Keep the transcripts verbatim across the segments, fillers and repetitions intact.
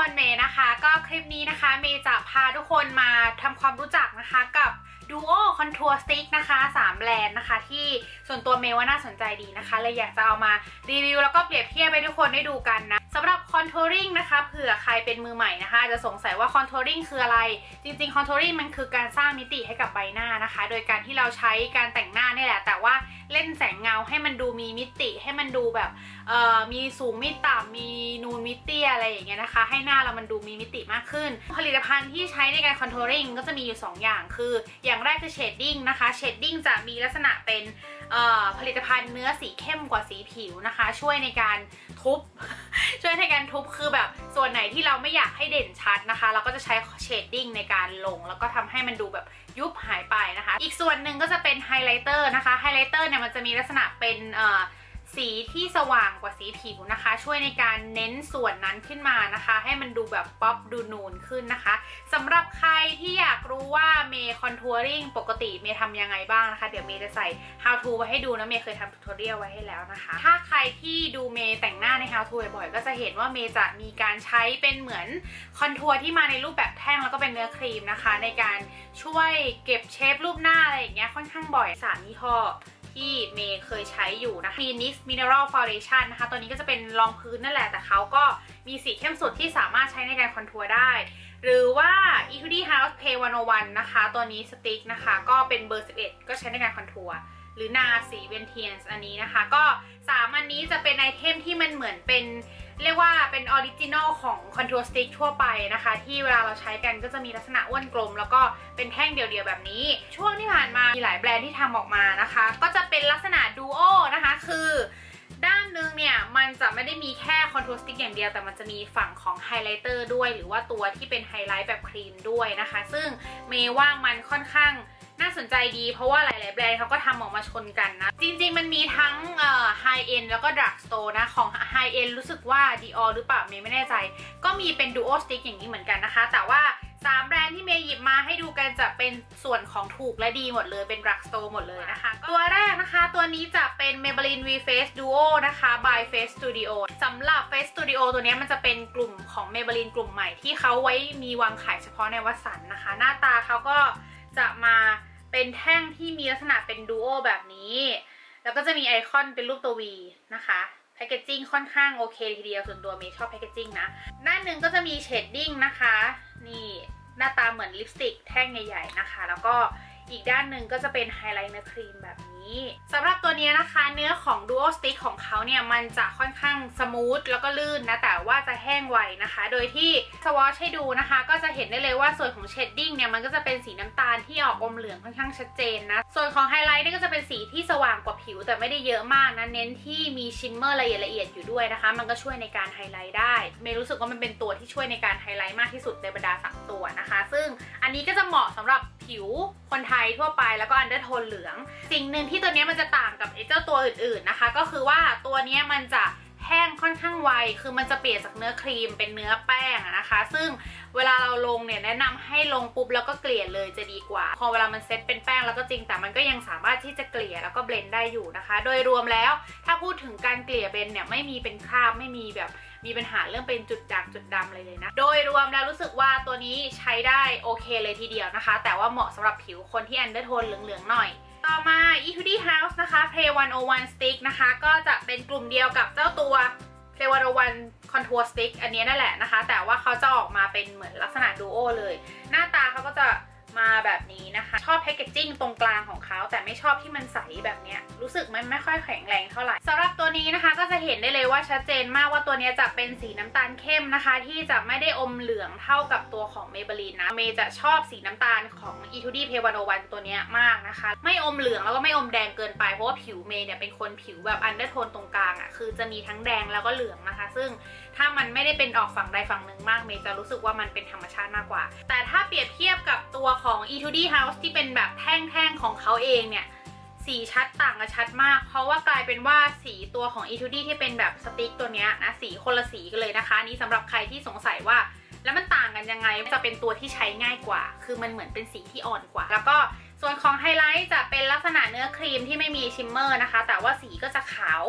คนเมย์นะคะก็คลิปนี้นะคะเมย์จะพาทุกคนมาทำความรู้จักนะคะกับ Duo Contour Stick นะคะสามแบรนด์นะคะที่ส่วนตัวเมย์ว่าน่าสนใจดีนะคะเลยอยากจะเอามารีวิวแล้วก็เปรียบเทียบให้ทุกคนได้ดูกันนะสำหรับ Contouring นะคะเผื่อใครเป็นมือใหม่นะคะจะสงสัยว่า Contouring คืออะไรจริงๆ Contouring มันคือการสร้างมิติให้กับใบหน้านะคะโดยการที่เราใช้การแต่งหน้านี่แหละแต่ว่าเล่นแสงเงาให้มันดูมีมิติให้มันดูแบบเอ่อมีสูงมีต่ำมีนูนมีเตี้ยอะไรอย่างเงี้ยนะคะให้หน้าเรามันดูมีมิติมากขึ้นผลิตภัณฑ์ที่ใช้ในการ Contouring ก็จะมีอยู่สองอย่างคืออย่างแรกคือ Shading นะคะ Shading จะมีลักษณะเป็นผลิตภัณฑ์เนื้อสีเข้มกว่าสีผิวนะคะช่วยในการทุบ ช่วยในการทุบคือแบบส่วนไหนที่เราไม่อยากให้เด่นชัดนะคะเราก็จะใช้ Shading ในการลงแล้วก็ทำให้มันดูแบบยุบหายไปนะคะอีกส่วนหนึ่งก็จะเป็นไฮไลท์เตอร์นะคะไฮไลท์เตอร์เนี่ยมันจะมีลักษณะเป็นสีที่สว่างกว่าสีผิวนะคะช่วยในการเน้นส่วนนั้นขึ้นมานะคะให้มันดูแบบป๊อปดูนูนขึ้นนะคะสำหรับใครที่อยากรู้ว่าเมย์คอนทัวริงปกติเมย์ทำยังไงบ้างนะคะเดี๋ยวเมย์จะใส่ how to ไว้ให้ดูนะเมย์เคยทำ tutorial ไว้ให้แล้วนะคะถ้าใครที่ดูเมย์แต่งหน้าใน how to บ่อยๆก็จะเห็นว่าเมย์จะมีการใช้เป็นเหมือนคอนทัวร์ที่มาในรูปแบบแท่งแล้วก็เป็นเนื้อครีมนะคะในการช่วยเก็บเชฟรูปหน้าอะไรอย่างเงี้ยค่อนข้างบ่อยสามยี่ห้อที่เมย์เคยใช้อยู่นะคะ Phoenix Mineral Foundation นะคะตัวนี้ก็จะเป็นรองพื้นนั่นแหละแต่เขาก็มีสีเข้มสุดที่สามารถใช้ในการคอนทัวร์ได้หรือว่า Etude House Pay หนึ่งศูนย์หนึ่งนะคะตัวนี้สติ๊กนะคะก็เป็นเบอร์สิบเอ็ดก็ใช้ในการคอนทัวร์หรือนาสีเวนเทียนอันนี้นะคะก็สามอันนี้จะเป็นไอเทมที่มันเหมือนเป็นเรียกว่าเป็นออริจินอลของคอนทัวร์สติ๊กทั่วไปนะคะที่เวลาเราใช้กันก็จะมีลักษณะอ้วนกลมแล้วก็เป็นแท่งเดียวๆแบบนี้ช่วงที่ผ่านมามีหลายแบรนด์ที่ทำออกมานะคะก็จะเป็นลักษณะดูโอนะคะคือด้านนึงเนี่ยมันจะไม่ได้มีแค่คอนทัวร์สติ๊กอย่างเดียวแต่มันจะมีฝั่งของไฮไลท์เตอร์ด้วยหรือว่าตัวที่เป็นไฮไลท์แบบครีมด้วยนะคะซึ่งเมย์ว่ามันค่อนข้างน่าสนใจดีเพราะว่าหลายๆแบรนด์เขาก็ทำออกมาชนกันนะจริงๆมันมีทั้งไฮเอ็นแล้วก็ดรักสโตร์นะของไฮเอ็นรู้สึกว่า Dior หรือเปล่าเมย์ไม่แน่ใจก็มีเป็นดูโอสติ๊กอย่างนี้เหมือนกันนะคะแต่ว่าสามแบรนด์ที่เมย์หยิบมาให้ดูกันจะเป็นส่วนของถูกและดีหมดเลยเป็นดรักสโตร์หมดเลยนะคะตัวแรกนะคะตัวนี้จะเป็น Maybelline V Face Duo นะคะ by Face Studio สำหรับ Face Studio ตัวนี้มันจะเป็นกลุ่มของ Maybelline กลุ่มใหม่ที่เขาไว้มีวางขายเฉพาะในวัสันนะคะหน้าตาเขาก็จะมาเป็นแท่งที่มีลักษณะเป็นดูโอแบบนี้แล้วก็จะมีไอคอนเป็นรูปตัว V นะคะแพคเกจจิ้งค่อนข้างโอเคทีเดียวส่วนตัวเมย์ชอบแพคเกจจิ้งนะด้านหนึ่งก็จะมีเชดดิ้งนะคะนี่หน้าตาเหมือนลิปสติกแท่งใหญ่ๆนะคะแล้วก็อีกด้านหนึ่งก็จะเป็นไฮไลท์เนื้อครีมแบบนี้สำหรับตัวนี้นะคะเนื้อของ Duo Stick ของเขาเนี่ยมันจะค่อนข้างสมูทแล้วก็ลื่นนะแต่ว่าจะแห้งไวนะคะโดยที่สวอชให้ดูนะคะก็จะเห็นได้เลยว่าส่วนของเชดดิ้งเนี่ยมันก็จะเป็นสีน้ำตาลที่ออกอมเหลืองค่อนข้างชัดเจนนะส่วนของไฮไลท์นี่ก็จะเป็นสีที่สว่างกว่าผิวแต่ไม่ได้เยอะมากนะเน้นที่มีชิมเมอร์ละเอียดละเอียดอยู่ด้วยนะคะมันก็ช่วยในการไฮไลท์ได้เมย์รู้สึกว่ามันเป็นตัวที่ช่วยในการไฮไลท์มากที่สุดในบรรดาสามตัวนะคะซึ่งอันนี้ก็จะเหมาะสำหรับผิวคนไทยทั่วไปแล้วก็อันเดอร์โทนเหลืองสิ่งหนึ่งที่ตัวนี้มันจะต่างกับไอ้เจ้าตัวอื่นๆนะคะก็คือว่าตัวนี้มันจะแห้งค่อนข้างไวคือมันจะเปลี่ยนจากเนื้อครีมเป็นเนื้อแป้งนะคะซึ่งเวลาเราลงเนี่ยแนะนำให้ลงปุ๊บแล้วก็เกลี่ยเลยจะดีกว่าพอเวลามันเซ็ตเป็นแป้งแล้วก็จริงแต่มันก็ยังสามารถที่จะเกลี่ยแล้วก็เบลนด์ได้อยู่นะคะโดยรวมแล้วถ้าพูดถึงการเกลี่ยเบลนด์เนี่ยไม่มีเป็นคราบไม่มีแบบมีปัญหาเรื่องเป็นจุดด่างจุดดำเลยเลยนะโดยรวมแล้วรู้สึกว่าตัวนี้ใช้ได้โอเคเลยทีเดียวนะคะแต่ว่าเหมาะสำหรับผิวคนที่อันเดอร์โทนเหลืองๆหน่อยต่อมา Etude House นะคะ Play หนึ่งศูนย์หนึ่ง Stick นะคะก็จะเป็นกลุ่มเดียวกับเจ้าตัว Play หนึ่งศูนย์หนึ่ง Contour Stick อันนี้นั่นแหละนะคะแต่ว่าเขาจะออกมาเป็นเหมือนลักษณะดูโอเลยหน้าตาเขาก็จะมาแบบนี้นะคะชอบแพคเกจจิ้งตรงกลางของเขาแต่ไม่ชอบที่มันใสแบบเนี้ยรู้สึกมันไม่ค่อยแข็งแรงเท่าไหร่สำหรับตัวนี้นะคะก็จะเห็นได้เลยว่าชัดเจนมากว่าตัวนี้จะเป็นสีน้ำตาลเข้มนะคะที่จะไม่ได้อมเหลืองเท่ากับตัวของ Maybelline นะเมย์จะชอบสีน้ำตาลของ Etude Play หนึ่งศูนย์หนึ่งตัวนี้มากนะคะไม่อมเหลืองแล้วก็ไม่อมแดงเกินไปเพราะว่าผิวเมย์เนี่ยเป็นคนผิวแบบอันเดอร์โทนตรงกลางอ่ะคือจะมีทั้งแดงแล้วก็เหลืองนะคะซึ่งถ้ามันไม่ได้เป็นออกฝั่งใดฝั่งหนึ่งมากเมย์จะรู้สึกว่ามันเป็นธรรมชาติมากกว่าแต่ถ้าเปรียบเทียบกับตัวของ Etude House ที่เป็นแบบแท่งๆของเขาเองเนี่ยสีชัดต่างกันชัดมากเพราะว่ากลายเป็นว่าสีตัวของ Etude ที่เป็นแบบสติ๊กตัวเนี้ยนะสีคนละสีกันเลยนะคะนี่สำหรับใครที่สงสัยว่าแล้วมันต่างกันยังไงจะเป็นตัวที่ใช้ง่ายกว่าคือมันเหมือนเป็นสีที่อ่อนกว่าแล้วก็ส่วนของไฮไลท์จะเป็นลักษณะเนื้อครีมที่ไม่มีชิมเมอร์นะคะแต่ว่าสีก็จะขาว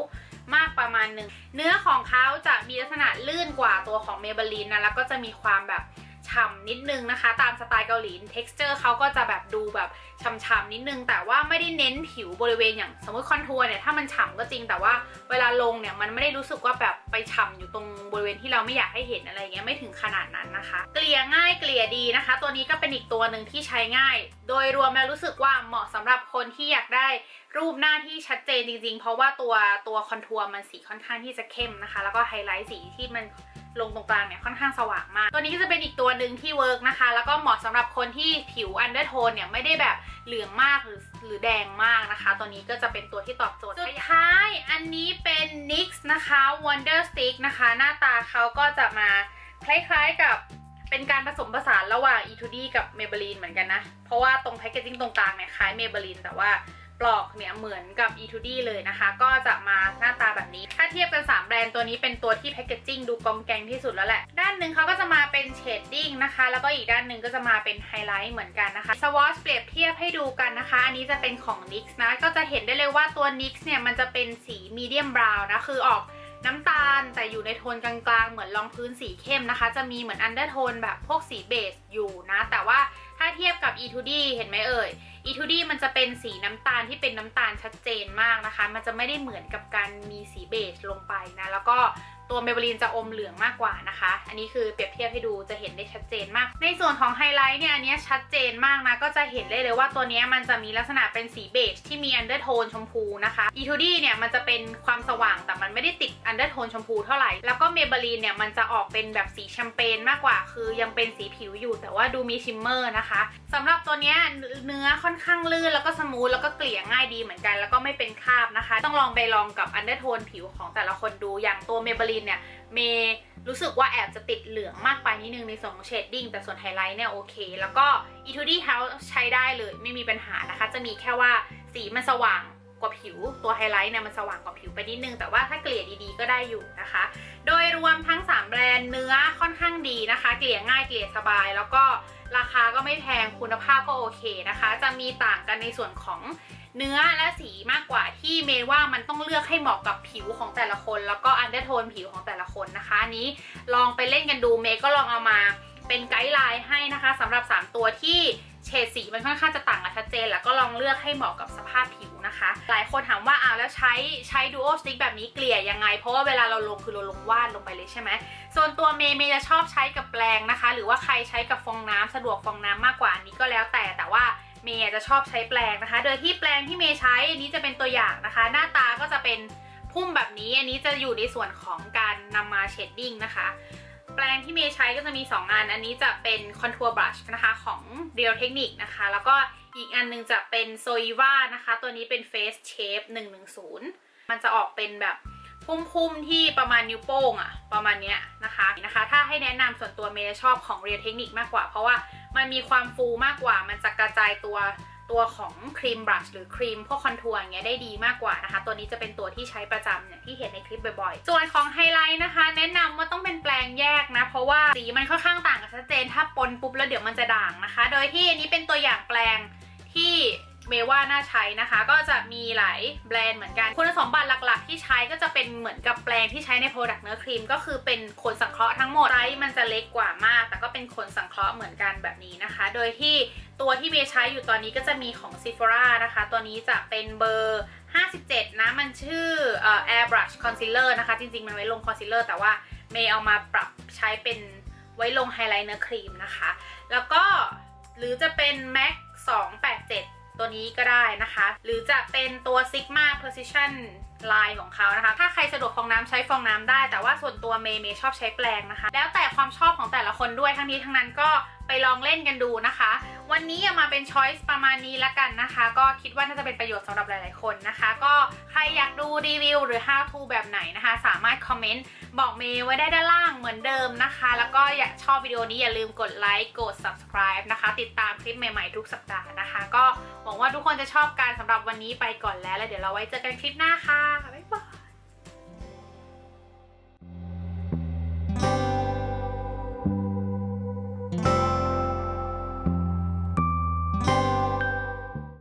มากประมาณหนึ่งเนื้อของเขาจะมีลักษณะลื่นกว่าตัวของ Maybelline นะแล้วก็จะมีความแบบฉ่ำนิดนึงนะคะตามสไตล์เกาหลี texture เขาก็จะแบบดูแบบฉ่ำๆนิดนึงแต่ว่าไม่ได้เน้นผิวบริเวณอย่างสมมติคอนทัวร์เนี่ยถ้ามันฉ่ำก็จริงแต่ว่าเวลาลงเนี่ยมันไม่ได้รู้สึกว่าแบบไปฉ่ำอยู่ตรงบริเวณที่เราไม่อยากให้เห็นอะไรเงี้ยไม่ถึงขนาดนั้นนะคะเกลี่ยง่ายเกลี่ยดีนะคะตัวนี้ก็เป็นอีกตัวหนึ่งที่ใช้ง่ายโดยรวมแล้วรู้สึกว่าเหมาะสำหรับคนที่อยากได้รูปหน้าที่ชัดเจนจริงๆเพราะว่าตัวตัวคอนทัวร์มันสีค่อนข้างที่จะเข้มนะคะแล้วก็ไฮไลท์สีที่มันลงตรงกลางเนี่ยค่อนข้างสว่างมากตัวนี้ก็จะเป็นอีกตัวหนึ่งที่เวิร์กนะคะแล้วก็เหมาะสำหรับคนที่ผิวอันเดอร์โทนเนี่ยไม่ได้แบบเหลืองมากหรือหรือแดงมากนะคะตัวนี้ก็จะเป็นตัวที่ตอบโจทย์สุดท้ายอันนี้เป็น นิกซ์ นะคะ Wonder Stick นะคะหน้าตาเขาก็จะมาคล้ายๆกับเป็นการผสมผสานระหว่าง อี ทู ดี กับ Maybelline เหมือนกันนะเพราะว่าตรงแพคเกจจิ้งตรงกลางเนี่ยคล้าย Maybelline แต่ว่าปลอกเนี่ยเหมือนกับ อี ทู ดี เลยนะคะก็จะมาหน้าตาแบบนี้ถ้าเทียบกันสามแบรนด์ตัวนี้เป็นตัวที่แพคเกจจิ้งดูกองแกงที่สุดแล้วแหละด้านหนึ่งเขาก็จะมาเป็นเชดดิ้งนะคะแล้วก็อีกด้านหนึ่งก็จะมาเป็นไฮไลท์เหมือนกันนะคะสวอชเปรียบเทียบให้ดูกันนะคะอันนี้จะเป็นของ นิกซ์ นะก็จะเห็นได้เลยว่าตัว นิกซ์ เนี่ยมันจะเป็นสีมีเดียมบราวน์นะคือออกน้ำตาลแต่อยู่ในโทนกลางๆเหมือนรองพื้นสีเข้มนะคะจะมีเหมือนอันเดอร์โทนแบบพวกสีเบสอยู่นะแต่ว่าถ้าเทียบกับ อี ทู ดี เห็นไหมเอ่ย อี ทู ดี มันจะเป็นสีน้ำตาลที่เป็นน้ำตาลชัดเจนมากนะคะมันจะไม่ได้เหมือนกับการมีสีเบจลงไปนะแล้วก็ตัว Maybelline จะอมเหลืองมากกว่านะคะอันนี้คือเปรียบเทียบให้ดูจะเห็นได้ชัดเจนมากในส่วนของไฮไลท์เนี่ยอันนี้ชัดเจนมากนะก็จะเห็นได้เลยว่าตัวนี้มันจะมีลักษณะเป็นสีเบจที่มีอันเดอร์โทนชมพูนะคะ อี ทู ดี เนี่ยมันจะเป็นความสว่างแต่มันไม่ได้ติดอันเดอร์โทนชมพูเท่าไหร่แล้วก็ Maybelline เนี่ยมันจะออกเป็นแบบสีแชมเปญมากกว่าคือยังเป็นสีผิวอยู่แต่ว่าดูมีชิมเมอร์นะคะสำหรับตัวนี้เนื้อค่อนข้างลื่นแล้วก็สมูทแล้วก็เกลี่ยง่ายดีเหมือนกันแล้วก็ไม่เป็นคราบนะคะต้องลองไปลองกับอันเดอร์โทนผิวของแต่ละคนดูอย่างตัว Maybelline เนี่ยเมย์รู้สึกว่าแอบจะติดเหลืองมากไปนิดนึงในส่วนของเชดดิ้งแต่ส่วนไฮไลท์เนี่ยโอเคแล้วก็ อี ทู ดี House ใช้ได้เลยไม่มีปัญหานะคะจะมีแค่ว่าสีมันสว่างกว่าผิวตัวไฮไลท์เนี่ยมันสว่างกว่าผิวไปนิดนึงแต่ว่าถ้าเกลี่ยดีๆก็ได้อยู่นะคะโดยรวมทั้งสามแบรนด์เนื้อค่อนข้างดีนะคะเกลี่ยง่ายเกลี่ยสบายแล้วก็ราคาก็ไม่แพงคุณภาพก็โอเคนะคะจะมีต่างกันในส่วนของเนื้อและสีมากกว่าที่เมย์ว่ามันต้องเลือกให้เหมาะกับผิวของแต่ละคนแล้วก็อันเดอร์โทนผิวของแต่ละคนนะคะอันนี้ลองไปเล่นกันดูเมย์ก็ลองเอามาเป็นไกด์ไลน์ให้นะคะสำหรับสามตัวที่เฉดสีมันค่อนข้างจะต่างกันชัดเจนแล้วก็ลองเลือกให้เหมาะกับสภาพผิวนะคะหลายคนถามว่าอ้าวแล้วใช้ใช้ Duo Stick แบบนี้เกลี่ยยังไงเพราะว่าเวลาเราลงคือเราลงวาดลงไปเลยใช่ไหมส่วนตัวเมย์เมย์จะชอบใช้กับแปรงนะคะหรือว่าใครใช้กับฟองน้ำสะดวกฟองน้ำมากกว่าอันนี้ก็แล้วแต่แต่ว่าเมย์จะชอบใช้แปรงนะคะโดยที่แปรงที่เมย์ใช้อันนี้จะเป็นตัวอย่างนะคะหน้าตาก็จะเป็นพุ่มแบบนี้อันนี้จะอยู่ในส่วนของการนำมาเชดดิ้งนะคะแปรงที่เมย์ใช้ก็จะมีสองอันอันนี้จะเป็นคอนทัวร์บลัชนะคะของ Real Technique นะคะแล้วก็อีกอันนึงจะเป็น Zoeva นะคะตัวนี้เป็น Face Shape หนึ่งหนึ่งศูนย์มันจะออกเป็นแบบพุ่มๆที่ประมาณนิ้วโป้งอะประมาณเนี้ยนะคะนะคะถ้าให้แนะนำส่วนตัวเมย์ชอบของ Real Technique มากกว่าเพราะว่ามันมีความฟูมากกว่ามันจะกระจายตัวตัวของครีมบลัชหรือครีมพวกคอนทัวร์อย่างเงี้ยได้ดีมากกว่านะคะตัวนี้จะเป็นตัวที่ใช้ประจำเนี่ยที่เห็นในคลิปบ่อยๆส่วนของไฮไลท์นะคะแนะนำว่าต้องเป็นแปรงแยกนะเพราะว่าสีมันค่อนข้างต่างกันชัดเจนถ้าปนปุ๊บแล้วเดี๋ยวมันจะด่างนะคะโดยที่อันนี้เป็นตัวอย่างแปรงที่เมย์ว่าน่าใช้นะคะก็จะมีหลายแบรนด์เหมือนกันคุณสมบัติหลักๆที่ใช้ก็จะเป็นเหมือนกับแปรงที่ใช้ในโปรดักต์เนื้อครีมก็คือเป็นขนสังเคราะห์ทั้งหมดไซส์มันจะเล็กกว่ามากแต่ก็เป็นขนสังเคราะห์เหมือนกันแบบนี้นะคะโดยที่ตัวที่เมย์ใช้อยู่ตอนนี้ก็จะมีของ Sephora นะคะตัวนี้จะเป็นเบอร์ห้าสิบเจ็ดนะมันชื่อเอ่อ Airbrush Concealer นะคะจริงๆมันไว้ลง Concealer แต่ว่าเมย์เอามาปรับใช้เป็นไว้ลงไฮไลท์เนื้อครีมนะคะแล้วก็หรือจะเป็น MAC สองแปดเจ็ดตัวนี้ก็ได้นะคะหรือจะเป็นตัว Sigma Precision Line ของเขานะคะถ้าใครสะดวกฟองน้ำใช้ฟองน้ำได้แต่ว่าส่วนตัวเมย์เมย์ชอบใช้แปรงนะคะแล้วแต่ความชอบของแต่ละคนด้วยทั้งนี้ทั้งนั้นก็ไปลองเล่นกันดูนะคะวันนี้มาเป็นช้อยส์ประมาณนี้แล้วกันนะคะก็คิดว่าน่าจะเป็นประโยชน์สำหรับหลายๆคนนะคะก็ใครอยากดูรีวิวหรือ how to แบบไหนนะคะสามารถคอมเมนต์บอกเมย์ไว้ได้ด้านล่างเหมือนเดิมนะคะแล้วก็อยากชอบวิดีโอนี้อย่าลืมกดไลค์กด subscribe นะคะติดตามคลิปใหม่ๆทุกสัปดาห์นะคะก็หวังว่าทุกคนจะชอบกันสำหรับวันนี้ไปก่อนแล้วแล้วเดี๋ยวเราไว้เจอกันคลิปหน้าค่ะบ๊ายบาย